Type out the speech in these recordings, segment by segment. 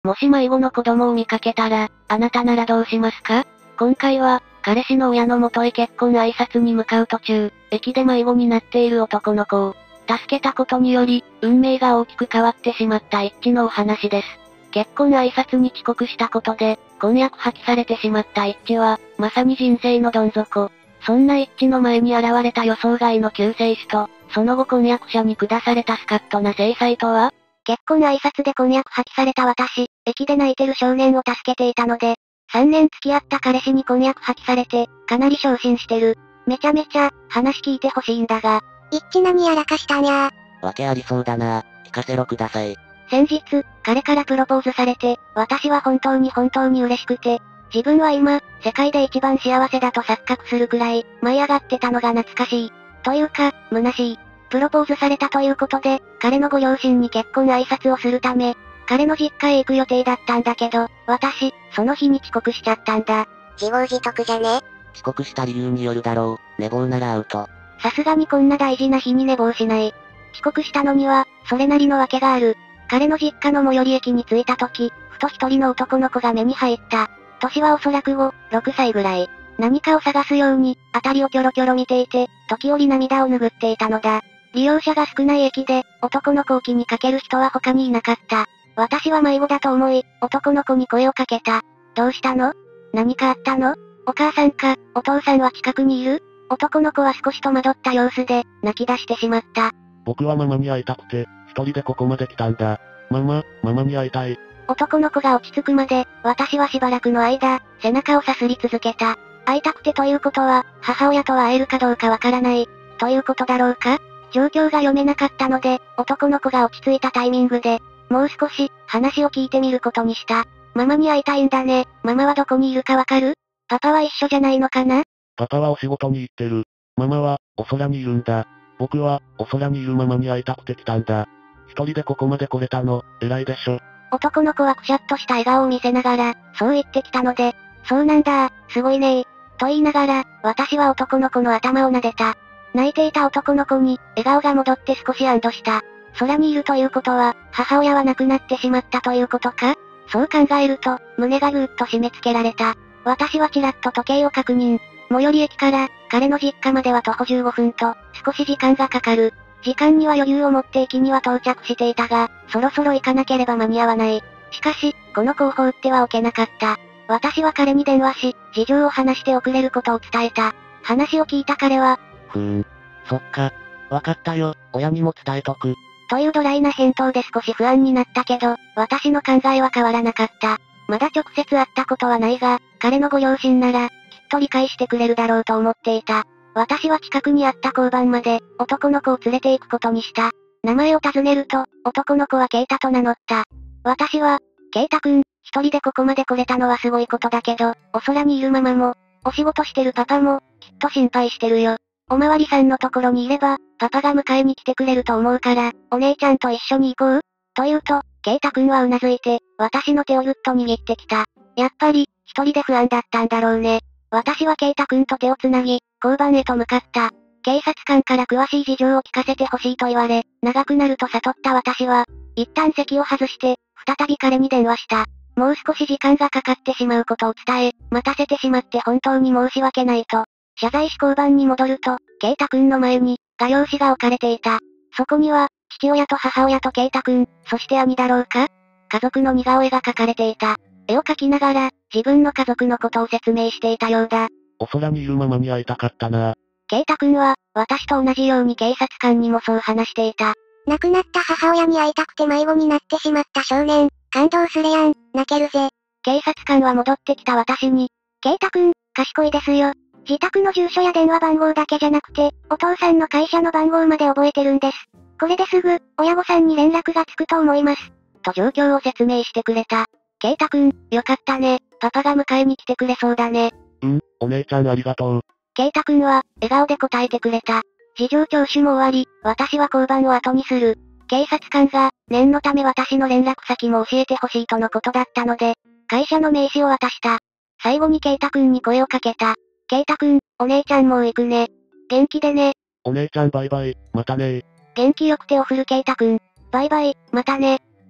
もし迷子の子供を見かけたら、あなたならどうしますか？今回は、彼氏の親の元へ結婚挨拶に向かう途中、駅で迷子になっている男の子を、助けたことにより、運命が大きく変わってしまった一致のお話です。結婚挨拶に遅刻したことで、婚約破棄されてしまった一致は、まさに人生のどん底。そんな一致の前に現れた予想外の救世主と、その後婚約者に下されたスカッとな制裁とは？ 結婚挨拶で婚約破棄された私、駅で泣いてる少年を助けていたので、3年付き合った彼氏に婚約破棄されて、かなり昇進してる。めちゃめちゃ、話聞いてほしいんだが。 一致何やらかしたんやー。わけありそうだな。聞かせろください。 先日、彼からプロポーズされて、私は本当に嬉しくて、自分は今、世界で一番幸せだと錯覚するくらい、舞い上がってたのが懐かしい。というか、虚しい。プロポーズされたということで、彼のご両親に結婚挨拶をするため、彼の実家へ行く予定だったんだけど、私、その日に遅刻しちゃったんだ。 自業自得じゃね？ 遅刻した理由によるだろう。寝坊ならアウト。 さすがにこんな大事な日に寝坊しない。遅刻したのには、それなりの訳がある。彼の実家の最寄り駅に着いた時、ふと一人の男の子が目に入った。年はおそらく5、6歳ぐらい。何かを探すように、辺りをキョロキョロ見ていて、時折涙を拭っていたのだ。利用者が少ない駅で、男の子を気にかける人は他にいなかった。私は迷子だと思い、男の子に声をかけた。どうしたの？何かあったの？お母さんか、お父さんは近くにいる？男の子は少し戸惑った様子で、泣き出してしまった。 僕はママに会いたくて、一人でここまで来たんだ。ママに会いたい。 男の子が落ち着くまで、私はしばらくの間、背中をさすり続けた。会いたくてということは、母親とは会えるかどうかわからない、ということだろうか？状況が読めなかったので、男の子が落ち着いたタイミングで、もう少し、話を聞いてみることにした。ママに会いたいんだね。ママはどこにいるかわかる？パパは一緒じゃないのかな？ パパはお仕事に行ってる。ママは、お空にいるんだ。僕は、お空にいるママに会いたくて来たんだ。一人でここまで来れたの、偉いでしょ。 男の子はくしゃっとした笑顔を見せながら、そう言ってきたので、そうなんだ、すごいねー。と言いながら、私は男の子の頭を撫でた。泣いていた男の子に、笑顔が戻って少し安堵した。空にいるということは、母親は亡くなってしまったということか？そう考えると、胸がぐーっと締め付けられた。私はちらっと時計を確認。最寄り駅から、彼の実家までは徒歩15分と、少し時間がかかる。時間には余裕を持って駅には到着していたが、そろそろ行かなければ間に合わない。しかし、この後方っては置けなかった。私は彼に電話し、事情を話しておくれることを伝えた。話を聞いた彼は、 そっか。わかったよ、親にも伝えとく。 というドライな返答で少し不安になったけど、私の考えは変わらなかった。まだ直接会ったことはないが、彼のご両親なら、きっと理解してくれるだろうと思っていた。私は近くにあった交番まで、男の子を連れて行くことにした。名前を尋ねると、男の子はケイタと名乗った。私は、ケイタくん、一人でここまで来れたのはすごいことだけど、お空にいるママも、お仕事してるパパも、きっと心配してるよ。おまわりさんのところにいれば、パパが迎えに来てくれると思うから、お姉ちゃんと一緒に行こう？と言うと、ケイタくんはうなずいて、私の手をぐっと握ってきた。やっぱり、一人で不安だったんだろうね。私はケイタくんと手をつなぎ、交番へと向かった。警察官から詳しい事情を聞かせてほしいと言われ、長くなると悟った私は、一旦席を外して、再び彼に電話した。もう少し時間がかかってしまうことを伝え、待たせてしまって本当に申し訳ないと。謝罪し交番に戻ると、ケイタくんの前に、画用紙が置かれていた。そこには、父親と母親とケイタくん、そして兄だろうか？家族の似顔絵が描かれていた。絵を描きながら、自分の家族のことを説明していたようだ。 お空にいるママに会いたかったな。 ケイタくんは、私と同じように警察官にもそう話していた。 亡くなった母親に会いたくて迷子になってしまった少年、感動するやん、泣けるぜ。 警察官は戻ってきた私に、ケイタくん、賢いですよ。自宅の住所や電話番号だけじゃなくて、お父さんの会社の番号まで覚えてるんです。これですぐ、親御さんに連絡がつくと思います。と状況を説明してくれた。ケイタくん、よかったね。パパが迎えに来てくれそうだね。 お姉ちゃんありがとう。 ケイタくんは、笑顔で答えてくれた。事情聴取も終わり、私は交番を後にする。警察官が、念のため私の連絡先も教えてほしいとのことだったので、会社の名刺を渡した。最後にケイタくんに声をかけた。ケイタくん、お姉ちゃんもう行くね。元気でね。 お姉ちゃんバイバイ、またねー。 元気よく手を振るケイタくん。バイバイ、またね。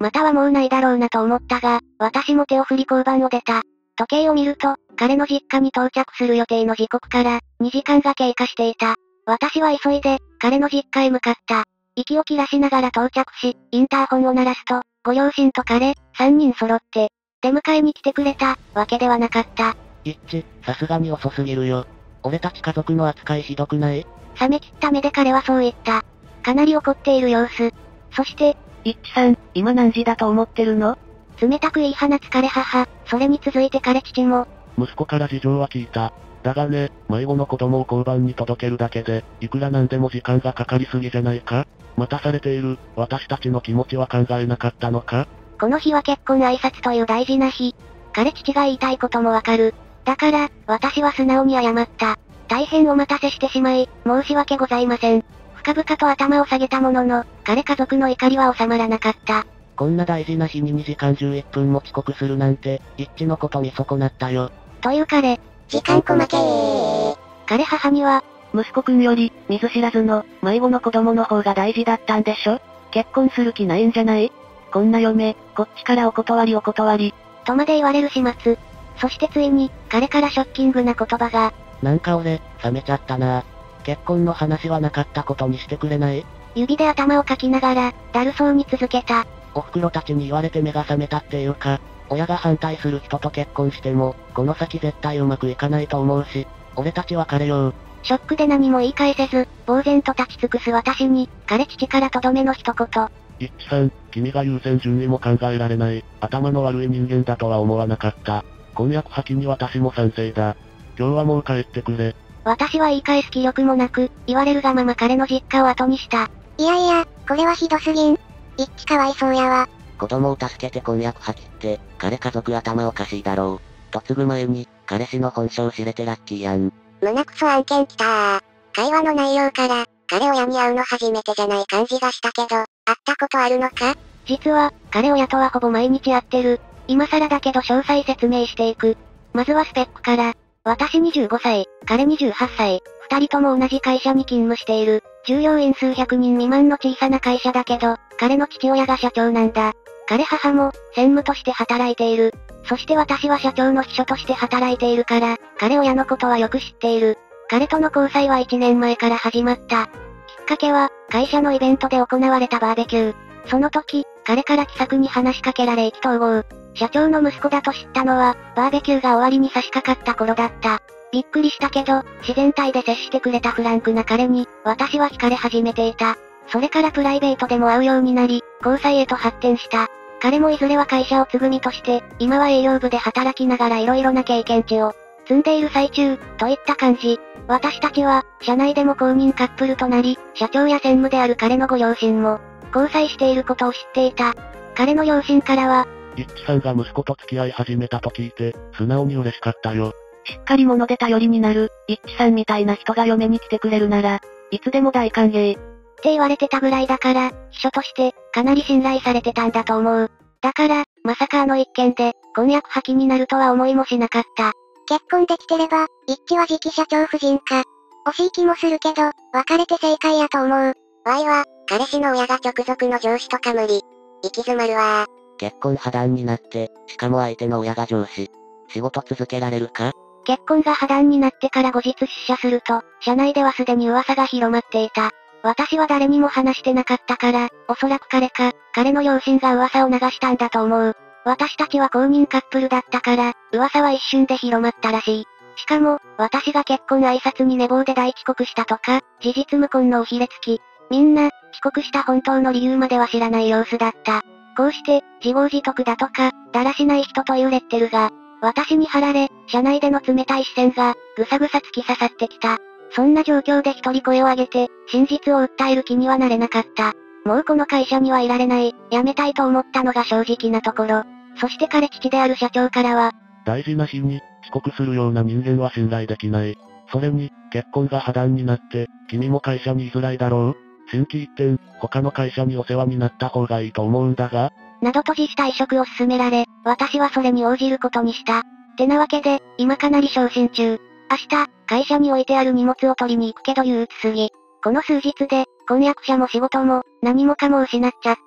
またはもうないだろうなと思ったが、私も手を振り交番を出た。時計を見ると、彼の実家に到着する予定の時刻から、2時間が経過していた。私は急いで、彼の実家へ向かった。息を切らしながら到着し、インターホンを鳴らすと、ご両親と彼、3人揃って、出迎えに来てくれた、わけではなかった。 一致、さすがに遅すぎるよ。俺たち家族の扱いひどくない？ 冷め切った目で彼はそう言った。かなり怒っている様子。そして、 一致さん、今何時だと思ってるの？ 冷たく言い放つ彼母、それに続いて彼父も。 息子から事情は聞いた。だがね、迷子の子供を交番に届けるだけで、いくらなんでも時間がかかりすぎじゃないか？待たされている、私たちの気持ちは考えなかったのか？ この日は結婚挨拶という大事な日。彼父が言いたいこともわかる。だから、私は素直に謝った。大変お待たせしてしまい、申し訳ございません。深々と頭を下げたものの、彼家族の怒りは収まらなかった。 こんな大事な日に2時間11分も遅刻するなんて、一致のこと見損なったよ。 という彼。 時間細けー。 彼母には、 息子くんより、見ず知らずの、迷子の子供の方が大事だったんでしょ？結婚する気ないんじゃない？こんな嫁、こっちからお断り。 とまで言われる始末。そしてついに、彼からショッキングな言葉が。 なんか俺、冷めちゃったな。結婚の話はなかったことにしてくれない？ 指で頭をかきながら、だるそうに続けた。 お袋たちに言われて目が覚めたっていうか、親が反対する人と結婚しても、この先絶対うまくいかないと思うし、俺たち別れよう。 ショックで何も言い返せず、呆然と立ち尽くす私に、彼父からとどめの一言。 一致さん、君が優先順位も考えられない、頭の悪い人間だとは思わなかった。婚約破棄に私も賛成だ。今日はもう帰ってくれ。 私は言い返す気力もなく、言われるがまま彼の実家を後にした。 いやいや、これはひどすぎん。一致かわいそうやわ。 子供を助けて婚約破棄って、彼家族頭おかしいだろう。嫁ぐ前に、彼氏の本性知れてラッキーやん。 胸クソ案件来たー。会話の内容から、彼親に会うの初めてじゃない感じがしたけど、会ったことあるのか？ 実は、彼親とはほぼ毎日会ってる。今更だけど詳細説明していく。まずはスペックから。私25歳、彼28歳、二人とも同じ会社に勤務している。従業員数百人未満の小さな会社だけど、彼の父親が社長なんだ。彼母も、専務として働いている。そして私は社長の秘書として働いているから、彼親のことはよく知っている。彼との交際は1年前から始まった。きっかけは、会社のイベントで行われたバーベキュー。その時、彼から気さくに話しかけられ意気投合。社長の息子だと知ったのは、バーベキューが終わりに差し掛かった頃だった。びっくりしたけど、自然体で接してくれたフランクな彼に、私は惹かれ始めていた。それからプライベートでも会うようになり、交際へと発展した。彼もいずれは会社を継ぐ身として、今は営業部で働きながら色々な経験値を積んでいる最中、といった感じ。私たちは、社内でも公認カップルとなり、社長や専務である彼のご両親も、交際していることを知っていた。彼の両親からは、 一致さんが息子と付き合い始めたと聞いて、素直に嬉しかったよ。 しっかり者で頼りになる、一致さんみたいな人が嫁に来てくれるなら、いつでも大歓迎。 って言われてたぐらいだから、秘書として、かなり信頼されてたんだと思う。だから、まさかあの一件で、婚約破棄になるとは思いもしなかった。 結婚できてれば、一致は次期社長夫人か。惜しい気もするけど、別れて正解やと思う。わいは、彼氏の親が直属の上司とか無理。行き詰まるわー。 結婚破談になって、しかも相手の親が上司。仕事続けられるか？ 結婚が破談になってから後日出社すると、社内ではすでに噂が広まっていた。私は誰にも話してなかったから、おそらく彼か、彼の両親が噂を流したんだと思う。私たちは公認カップルだったから、噂は一瞬で広まったらしい。しかも、私が結婚挨拶に寝坊で大遅刻したとか、事実無根のおひれつき。みんな、遅刻した本当の理由までは知らない様子だった。こうして、自業自得だとか、だらしない人というレッテルが、私に貼られ、社内での冷たい視線が、ぐさぐさ突き刺さってきた。そんな状況で一人声を上げて、真実を訴える気にはなれなかった。もうこの会社にはいられない、辞めたいと思ったのが正直なところ。そして彼父である社長からは、 大事な日に、遅刻するような人間は信頼できない。それに、結婚が破談になって、君も会社に居づらいだろう？心機一転、他の会社にお世話になった方がいいと思うんだが。 などと辞退職を勧められ、私はそれに応じることにした。てなわけで、今かなり昇進中。明日、会社に置いてある荷物を取りに行くけど憂鬱すぎ。この数日で、婚約者も仕事も、何もかも失っちゃった。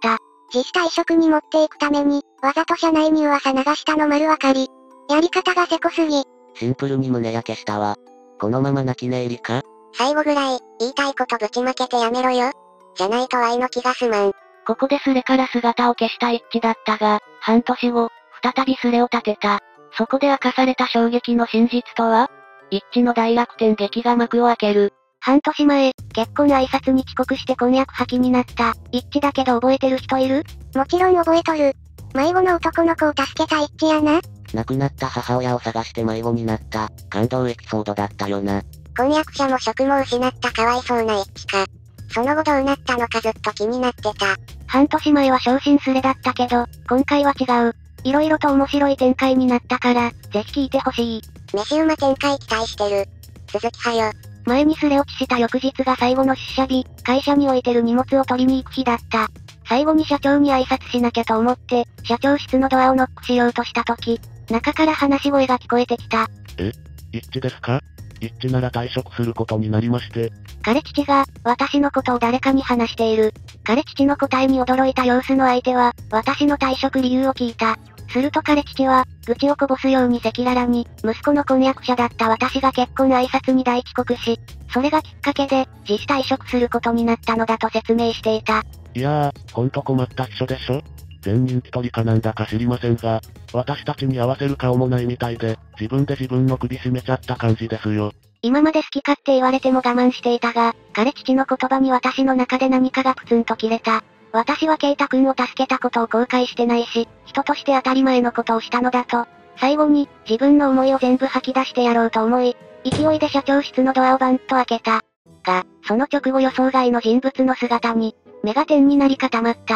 自主退職に持っていくために、わざと社内に噂流したの丸わかり。やり方がせこすぎ。 シンプルに胸焼けしたわ。このまま泣き寝入りか？ 最後ぐらい、言いたいことぶちまけてやめろよ。じゃないと愛の気が済まん。 ここでスレから姿を消した一致だったが、半年後、再びスレを立てた。そこで明かされた衝撃の真実とは？一致の大楽天劇が幕を開ける。半年前、結婚挨拶に遅刻して婚約破棄になった、一致だけど覚えてる人いる？ もちろん覚えとる。迷子の男の子を助けた一致やな。 亡くなった母親を探して迷子になった、感動エピソードだったよな。 婚約者も職も失ったかわいそうな一致か。その後どうなったのかずっと気になってた。 半年前は昇進スレだったけど、今回は違う。色々と面白い展開になったから、ぜひ聞いてほしい。 飯馬展開期待してる。続きはよ。 前にスレ落ちした翌日が最後の出社日、会社に置いてる荷物を取りに行く日だった。最後に社長に挨拶しなきゃと思って、社長室のドアをノックしようとした時、中から話し声が聞こえてきた。 一致ですか？一致なら退職することになりまして。 彼父が、私のことを誰かに話している。彼父の答えに驚いた様子の相手は、私の退職理由を聞いた。すると彼父は、愚痴をこぼすように赤裸々に、息子の婚約者だった私が結婚挨拶に大遅刻し、それがきっかけで、自主退職することになったのだと説明していた。 いやー、ほんと困った秘書でしょ？全人気取りかなんだか知りませんが、私たちに合わせる顔もないみたいで、自分で自分の首絞めちゃった感じですよ。 今まで好き勝手言われても我慢していたが、彼父の言葉に私の中で何かがプツンと切れた。私はケイタ君を助けたことを後悔してないし、人として当たり前のことをしたのだと。最後に、自分の思いを全部吐き出してやろうと思い、勢いで社長室のドアをバンと開けた。が、その直後予想外の人物の姿に、目が点になり固まった。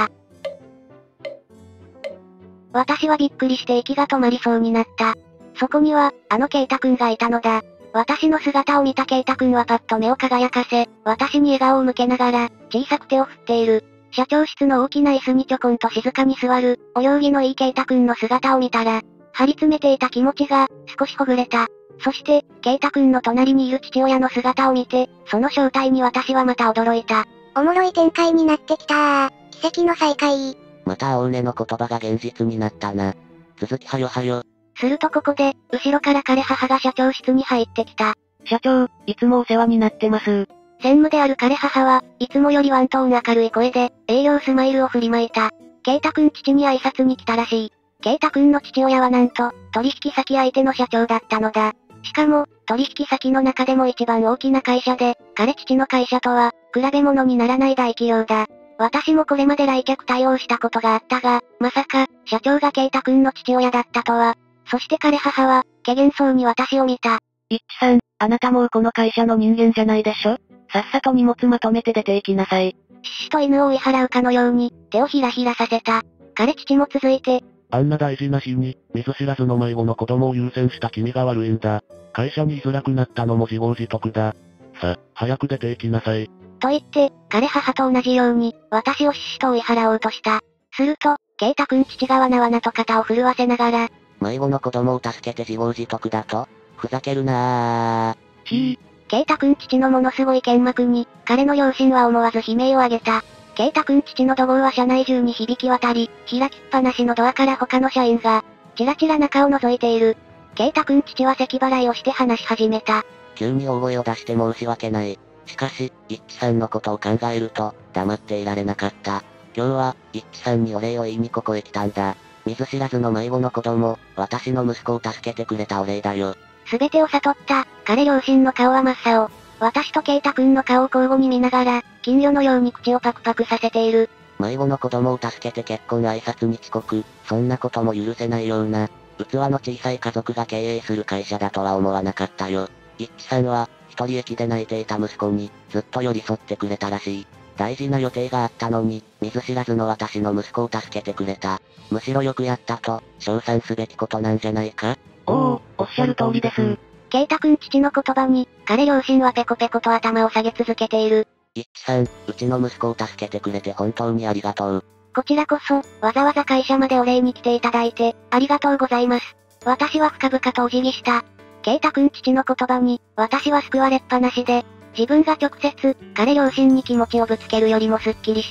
私はびっくりして息が止まりそうになった。そこには、あのケイタ君がいたのだ。私の姿を見たケイタ君はパッと目を輝かせ、私に笑顔を向けながら、小さく手を振っている。社長室の大きな椅子にちょこんと静かに座る、お行儀のいいケイタ君の姿を見たら、張り詰めていた気持ちが、少しほぐれた。そして、ケイタ君の隣にいる父親の姿を見て、その正体に私はまた驚いた。 おもろい展開になってきたー。奇跡の再会。 また青根の言葉が現実になったな。続きはよはよ。 するとここで、後ろから彼母が社長室に入ってきた。 社長、いつもお世話になってます。 専務である彼母は、いつもよりワントーン明るい声で、営業スマイルを振りまいた。ケイタ君父に挨拶に来たらしい。ケイタ君の父親はなんと、取引先相手の社長だったのだ。しかも、取引先の中でも一番大きな会社で、彼父の会社とは、比べ物にならない大企業だ。私もこれまで来客対応したことがあったが、まさか、社長がケイタ君の父親だったとは。そして彼母は、怪訝そうに私を見た。 一致さん、あなたもうこの会社の人間じゃないでしょ？さっさと荷物まとめて出て行きなさい。 ししと犬を追い払うかのように、手をひらひらさせた。彼父も続いて、 あんな大事な日に、見ず知らずの迷子の子供を優先した君が悪いんだ。会社に居づらくなったのも自業自得だ。さ、早く出て行きなさい。 と言って、彼母と同じように、私をししと追い払おうとした。すると、ケイタ君父がわなわなと肩を震わせながら、 迷子の子供を助けて自業自得だと？ふざけるなー。 ケイタ君父のものすごい剣幕に、彼の両親は思わず悲鳴を上げた。ケイタ君父の怒号は社内中に響き渡り、開きっぱなしのドアから他の社員が、チラチラ中を覗いている。ケイタ君父は咳払いをして話し始めた。 急に大声を出して申し訳ない。しかし、一致さんのことを考えると、黙っていられなかった。今日は、一致さんにお礼を言いにここへ来たんだ。見ず知らずの迷子の子供、私の息子を助けてくれたお礼だよ。 すべてを悟った、彼両親の顔は真っ青。私とケイタ君の顔を交互に見ながら、金魚のように口をパクパクさせている。 迷子の子供を助けて結婚挨拶に遅刻、そんなことも許せないような、器の小さい家族が経営する会社だとは思わなかったよ。一致さんは、一人駅で泣いていた息子に、ずっと寄り添ってくれたらしい。大事な予定があったのに、見ず知らずの私の息子を助けてくれた。むしろよくやったと、称賛すべきことなんじゃないか？ おっしゃる通りです。 ケイタ君父の言葉に、彼両親はペコペコと頭を下げ続けている。 一致さん、うちの息子を助けてくれて本当にありがとう。 こちらこそ、わざわざ会社までお礼に来ていただいて、ありがとうございます。私は深々とお辞儀した。ケイタ君父の言葉に、私は救われっぱなしで、自分が直接、彼両親に気持ちをぶつけるよりもスッキリした。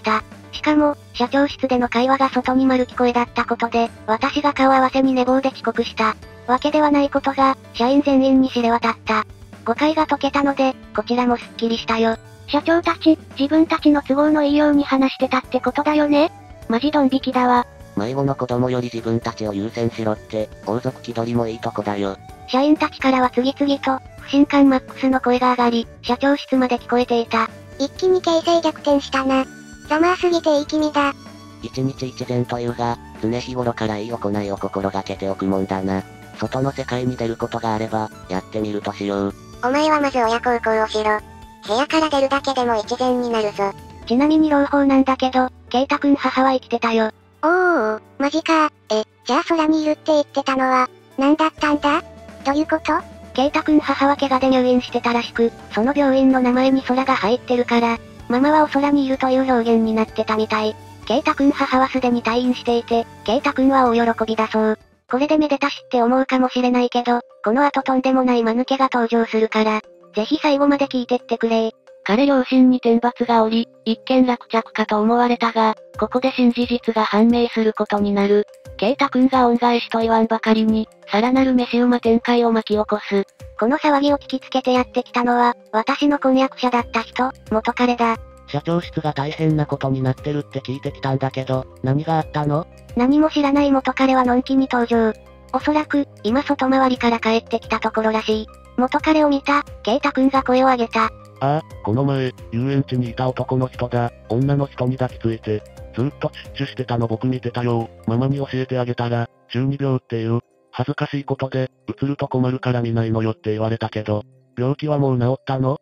しかも、社長室での会話が外に丸聞こえだったことで、私が顔合わせに寝坊で遅刻したわけではないことが、社員全員に知れ渡った。誤解が解けたので、こちらもスッキリしたよ。 社長たち、自分たちの都合のいいように話してたってことだよね。マジドン引きだわ。 迷子の子供より自分たちを優先しろって、王族気取りもいいとこだよ。 社員たちからは次々と、不信感マックスの声が上がり、社長室まで聞こえていた。 一気に形勢逆転したな。ざまあすぎていい気味だ。 一日一善というが、常日頃からいい行いを心がけておくもんだな。外の世界に出ることがあれば、やってみるとしよう。 お前はまず親孝行をしろ。部屋から出るだけでも一善になるぞ。 ちなみに朗報なんだけど、ケイタくん母は生きてたよ。 おー、マジか。じゃあ空にいるって言ってたのは、何だったんだ？どういうこと？ ケイタくん母は怪我で入院してたらしく、その病院の名前に空が入ってるから、ママはお空にいるという表現になってたみたい。ケイタくん母はすでに退院していて、ケイタくんは大喜びだそう。これでめでたしって思うかもしれないけど、この後とんでもない間抜けが登場するから、ぜひ最後まで聞いてってくれ。 彼両親に天罰が降り、一見落着かと思われたが、ここで新事実が判明することになる。ケイタくんが恩返しと言わんばかりに、さらなる飯馬展開を巻き起こす。 この騒ぎを聞きつけてやってきたのは、私の婚約者だった人、元彼だ。 社長室が大変なことになってるって聞いてきたんだけど、何があったの？ 何も知らない元彼はのんきに登場。おそらく、今外回りから帰ってきたところらしい。元彼を見た、ケイタくんが声を上げた。 ああ、この前、遊園地にいた男の人だ。女の人に抱きついて、ずっとチュッチュしてたの僕見てたよ。ママに教えてあげたら、中二病っていう。恥ずかしいことで、映ると困るから見ないのよって言われたけど、病気はもう治ったの？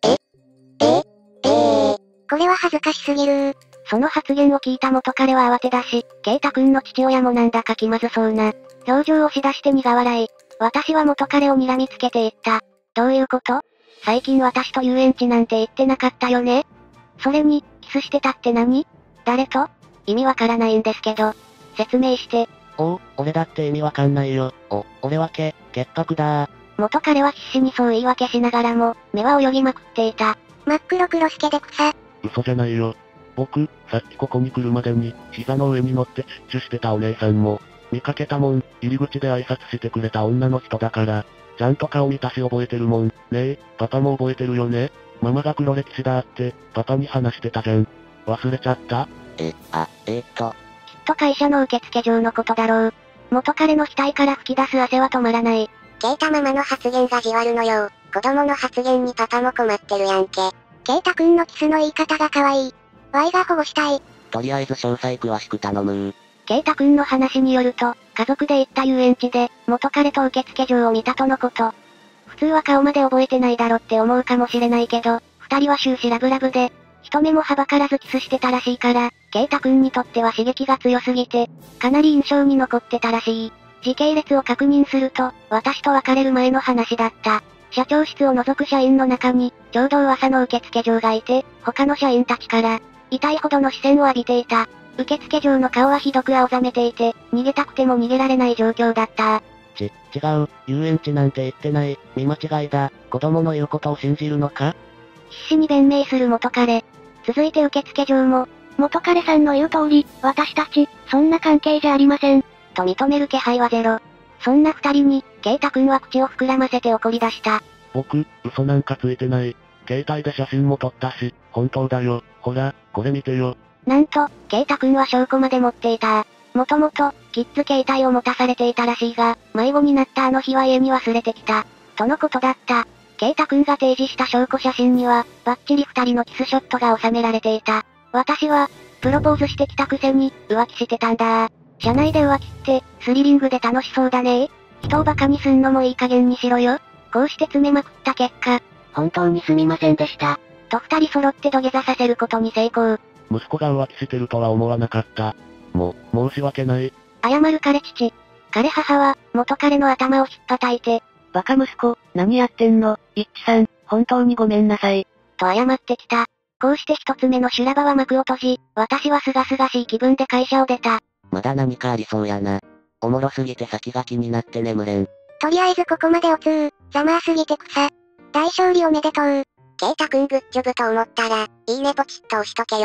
これは恥ずかしすぎる。 その発言を聞いた元彼は慌て出し、ケイタくんの父親もなんだか気まずそうな表情をしだして苦笑い。私は元彼を睨みつけて言った。どういうこと？最近私と遊園地なんて行ってなかったよね？それに、キスしてたって何？誰と？意味わからないんですけど。説明して。 俺だって意味わかんないよ。俺は潔白だー。 元彼は必死にそう言い訳しながらも、目は泳ぎまくっていた。 真っ黒黒スケで草。 嘘じゃないよ。僕、さっきここに来るまでに、膝の上に乗ってチュッチュしてたお姉さんも、見かけたもん、入り口で挨拶してくれた女の人だから、ちゃんと顔見たし覚えてるもん。ねえ、パパも覚えてるよね？ママが黒歴史だって、パパに話してたじゃん。忘れちゃった？ きっと会社の受付上のことだろう。元彼の額から吹き出す汗は止まらない。 ケイタママの発言がじわるのよ。子供の発言にパパも困ってるやんけ。ケイタくんのキスの言い方が可愛い。Y が保護したい。 とりあえず詳細詳しく頼む。 ケイタくんの話によると、家族で行った遊園地で、元彼と受付嬢を見たとのこと。普通は顔まで覚えてないだろって思うかもしれないけど、二人は終始ラブラブで、一目もはばからずキスしてたらしいから、ケイタくんにとっては刺激が強すぎて、かなり印象に残ってたらしい。時系列を確認すると、私と別れる前の話だった。社長室を除く社員の中に、ちょうど噂の受付嬢がいて、他の社員たちから、痛いほどの視線を浴びていた。受付嬢の顔はひどく青ざめていて、逃げたくても逃げられない状況だった。 違う、遊園地なんて行ってない、見間違いだ、子供の言うことを信じるのか？ 必死に弁明する元彼。続いて受付嬢も、 元彼さんの言う通り、私たち、そんな関係じゃありません。 と認める気配はゼロ。そんな二人に、ケイタくんは口を膨らませて怒り出した。 僕、嘘なんかついてない。携帯で写真も撮ったし、本当だよ。ほら、これ見てよ。 なんと、ケイタくんは証拠まで持っていた。もともと、キッズ携帯を持たされていたらしいが、迷子になったあの日は家に忘れてきた。とのことだった。ケイタくんが提示した証拠写真には、バッチリ二人のキスショットが収められていた。私は、プロポーズしてきたくせに、浮気してたんだ。社内で浮気って、スリリングで楽しそうだね。人をバカにすんのもいい加減にしろよ。こうして詰めまくった結果、 本当にすみませんでした。 と二人揃って土下座させることに成功。 息子が浮気してるとは思わなかった。申し訳ない。 謝る彼父。彼母は、元彼の頭を引っ叩いて、 バカ息子、何やってんの、一致さん、本当にごめんなさい。 と謝ってきた。こうして一つ目の修羅場は幕を閉じ、私は清々しい気分で会社を出た。 まだ何かありそうやな。おもろすぎて先が気になって眠れん。 とりあえずここまでおつー、ざまあすぎて草。大勝利おめでとう。ケイタくんグッジョブと思ったら、いいねポチッと押しとけよ。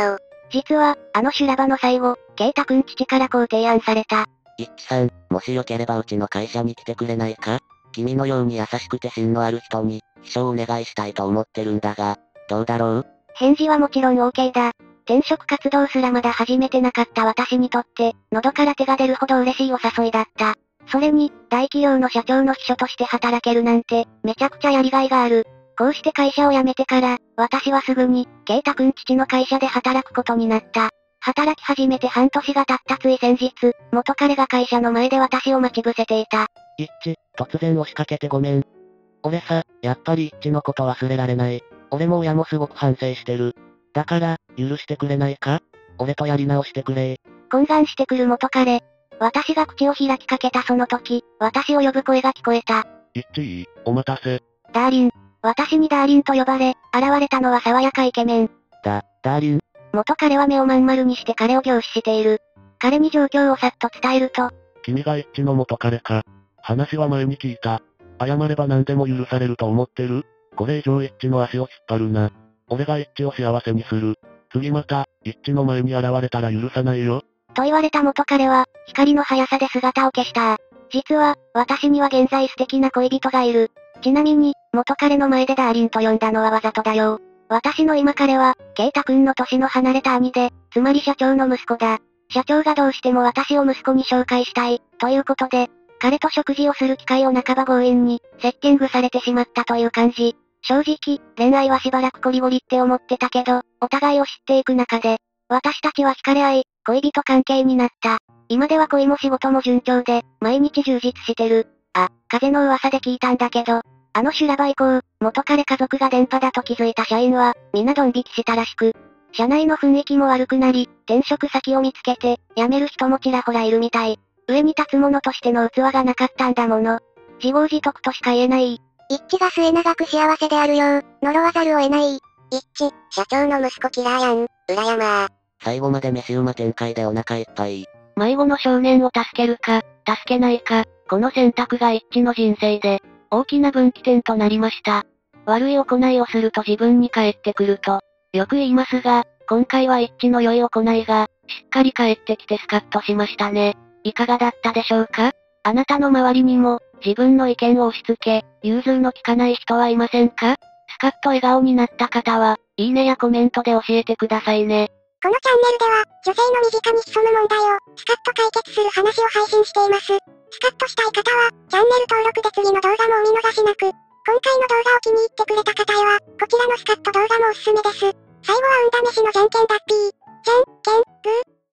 実は、あの修羅場の最後、圭太くん父からこう提案された。 一致さん、もしよければうちの会社に来てくれないか？君のように優しくて芯のある人に、秘書をお願いしたいと思ってるんだが、どうだろう？ 返事はもちろん OK だ。転職活動すらまだ始めてなかった私にとって、喉から手が出るほど嬉しいお誘いだった。それに、大企業の社長の秘書として働けるなんて、めちゃくちゃやりがいがある。こうして会社を辞めてから、私はすぐに、圭太くん父の会社で働くことになった。働き始めて半年が経ったつい先日、元彼が会社の前で私を待ち伏せていた。 一致、突然押しかけてごめん。俺さ、やっぱり一致のこと忘れられない。俺も親もすごく反省してる。だから、許してくれないか？俺とやり直してくれ。 懇願してくる元彼。私が口を開きかけたその時、私を呼ぶ声が聞こえた。 一致、お待たせ。 ダーリン。私にダーリンと呼ばれ、現れたのは爽やかイケメン。 ダーリン。 元彼は目をまん丸にして彼を凝視している。彼に状況をさっと伝えると。 君が一致の元彼か。話は前に聞いた。謝れば何でも許されると思ってる？これ以上一致の足を引っ張るな。俺が一致を幸せにする。次また、一致の前に現れたら許さないよ。 と言われた元彼は、光の速さで姿を消した。実は、私には現在素敵な恋人がいる。ちなみに、元彼の前でダーリンと呼んだのはわざとだよ。私の今彼は、圭太くんの年の離れた兄で、つまり社長の息子だ。社長がどうしても私を息子に紹介したい、ということで、彼と食事をする機会を半ば強引に、セッティングされてしまったという感じ。正直、恋愛はしばらくコリゴリって思ってたけど、お互いを知っていく中で、私たちは惹かれ合い、恋人関係になった。今では恋も仕事も順調で、毎日充実してる。あ、風の噂で聞いたんだけど、あの修羅場以降、元彼家族が電波だと気づいた社員は、皆ドン引きしたらしく、社内の雰囲気も悪くなり、転職先を見つけて、辞める人もちらほらいるみたい。上に立つ者としての器がなかったんだもの。自業自得としか言えない。 一致が末永く幸せであるよう、呪わざるを得ない。一致、社長の息子キラーやん、羨まー。 最後まで飯馬展開でお腹いっぱい。 迷子の少年を助けるか、助けないか、この選択が一致の人生で、大きな分岐点となりました。悪い行いをすると自分に返ってくると、よく言いますが、今回は一致の良い行いが、しっかり返ってきてスカッとしましたね。いかがだったでしょうか？あなたの周りにも、自分の意見を押し付け、融通の利かない人はいませんか？スカッと笑顔になった方は、いいねやコメントで教えてくださいね。 このチャンネルでは、女性の身近に潜む問題を、スカッと解決する話を配信しています。スカッとしたい方は、チャンネル登録で次の動画もお見逃しなく。今回の動画を気に入ってくれた方へは、こちらのスカッと動画もおすすめです。最後は運試しのじゃんけんだっぴー。じゃんけん、グー。